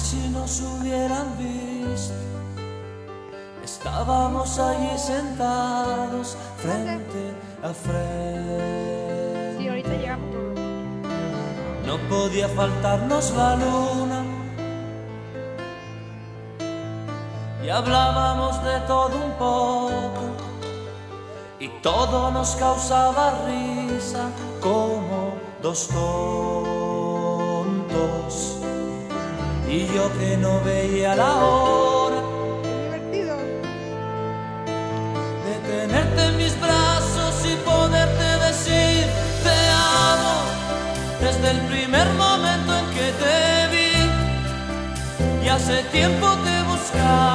si nos hubieran visto, estábamos allí sentados frente a frente. Sí, ahorita llegamos. No podía faltarnos la luna y hablábamos de todo un poco y todo nos causaba risa como dos tontos. Y yo que no veía la hora Divertido. de tenerte en mis brazos y poderte decir te amo desde el primer momento en que te vi. Y hace tiempo te buscaba